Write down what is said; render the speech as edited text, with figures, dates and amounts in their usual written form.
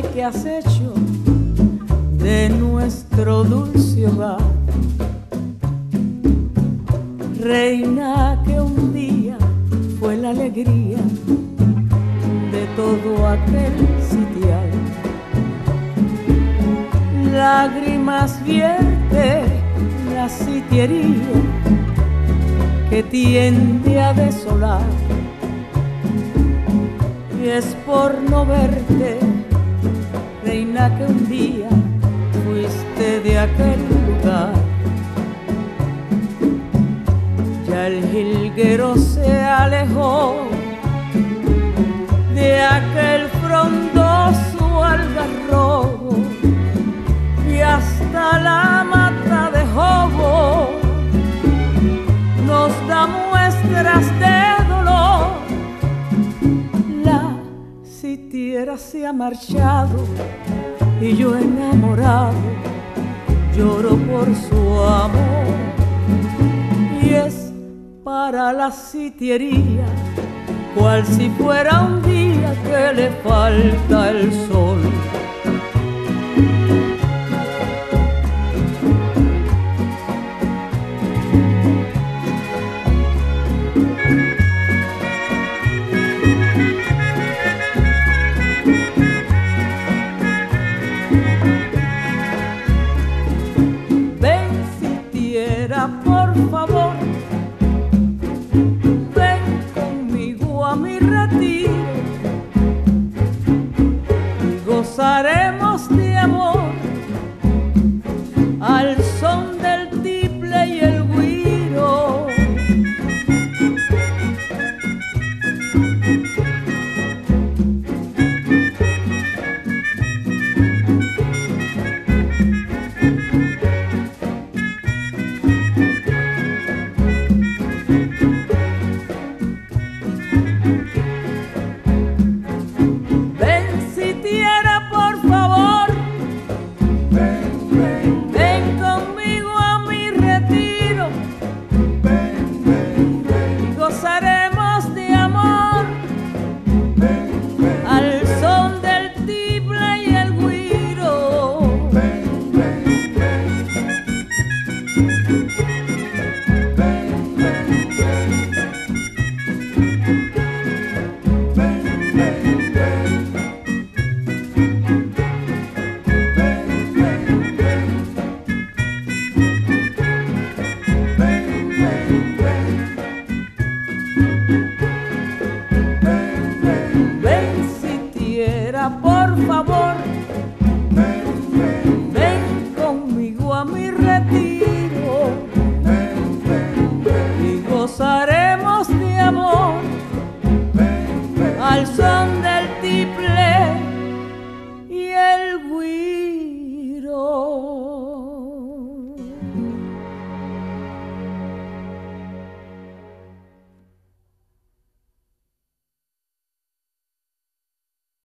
Dime qué has hecho de nuestro dulce hogar, reina que un día fue la alegría de todo aquel sitial. Lágrimas vierte la sitiería que tiende a desolar, y es por no verte, reina, que un día fuiste de aquel lugar. Ya el jilguero se alejó de aquel frondoso algarrobo, y hasta la mata de jobo nos da muestras de dolor. La sitiera se ha marchado y yo enamorado lloro por su amor, y es para la sitiería cual si fuera un día que le falta el sol. Por favor, ven conmigo a mi retiro y gozaremos de amor al son del tiple y el güiro. Ven, sitiera, por favor.